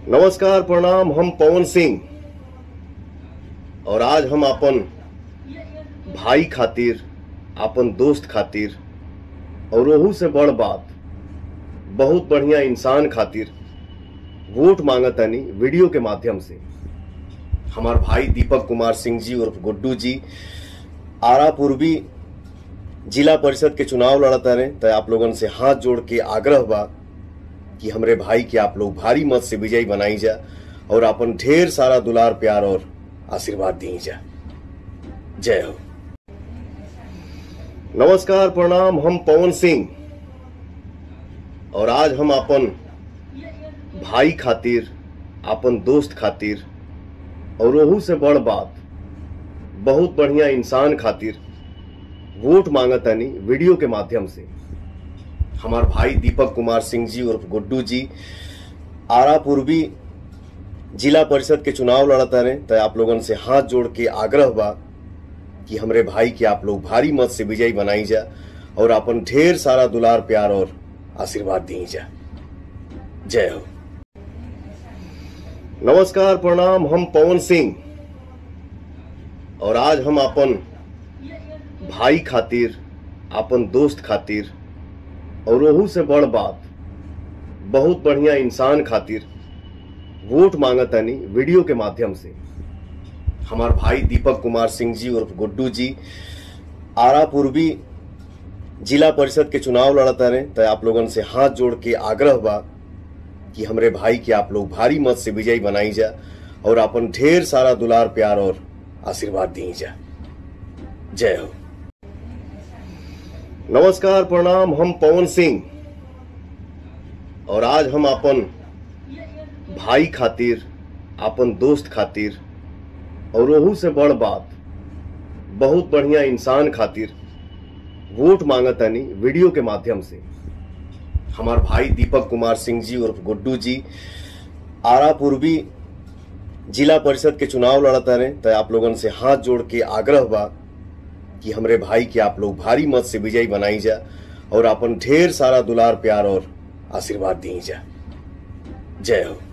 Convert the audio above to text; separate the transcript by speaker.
Speaker 1: नमस्कार प्रणाम। हम पवन सिंह और आज हम अपन भाई खातिर, अपन दोस्त खातिर और ओहू से बड़ बात बहुत बढ़िया इंसान खातिर वोट मांगतानी वीडियो के माध्यम से। हमार भाई दीपक कुमार सिंह जी उर्फ गुड्डू जी आरा पूर्वी जिला परिषद के चुनाव लड़ता रहे। तो आप लोगन से हाथ जोड़ के आग्रह बा कि हमरे भाई के आप लोग भारी मत से विजयी बनाई जा और अपन ढेर सारा दुलार प्यार और आशीर्वाद दी जा। जय हो। नमस्कार प्रणाम। हम पवन सिंह और आज हम अपन भाई खातिर, अपन दोस्त खातिर और ओहू से बड़ बात बहुत बढ़िया इंसान खातिर वोट मांगतानी वीडियो के माध्यम से। हमार भाई दीपक कुमार सिंह जी उर्फ गुड्डू जी आरा पूर्वी जिला परिषद के चुनाव लड़ता रहे। तो आप लोगन से हाथ जोड़ के आग्रह बा कि हमरे भाई के आप लोग भारी मत से विजयी बनाई जा और अपन ढेर सारा दुलार प्यार और आशीर्वाद दी जा। जय हो। नमस्कार प्रणाम। हम पवन सिंह और आज हम अपन भाई खातिर, अपन दोस्त खातिर और ओहू से बड़ बात बहुत बढ़िया इंसान खातिर वोट मांगतानी वीडियो के माध्यम से। हमार भाई दीपक कुमार सिंह जी उर्फ गुड्डू जी आरा पूर्वी जिला परिषद के चुनाव लड़ता रहे। तो आप लोगन से हाथ जोड़ के आग्रह बा कि हमरे भाई के आप लोग भारी मत से विजयी बनाई जा और अपन ढेर सारा दुलार प्यार और आशीर्वाद दी जा। जय हो। नमस्कार प्रणाम। हम पवन सिंह और आज हम अपन भाई खातिर, अपन दोस्त खातिर और ओहू से बड़ बात बहुत बढ़िया इंसान खातिर वोट मांगतानी वीडियो के माध्यम से। हमार भाई दीपक कुमार सिंह जी उर्फ गुड्डू जी आरा पूर्वी जिला परिषद के चुनाव लड़ता रहे। तो आप लोगन से हाथ जोड़ के आग्रह बा कि हमरे भाई के आप लोग भारी मत से विजयी बनाई जा और अपन ढेर सारा दुलार प्यार और आशीर्वाद दी जा। जय हो।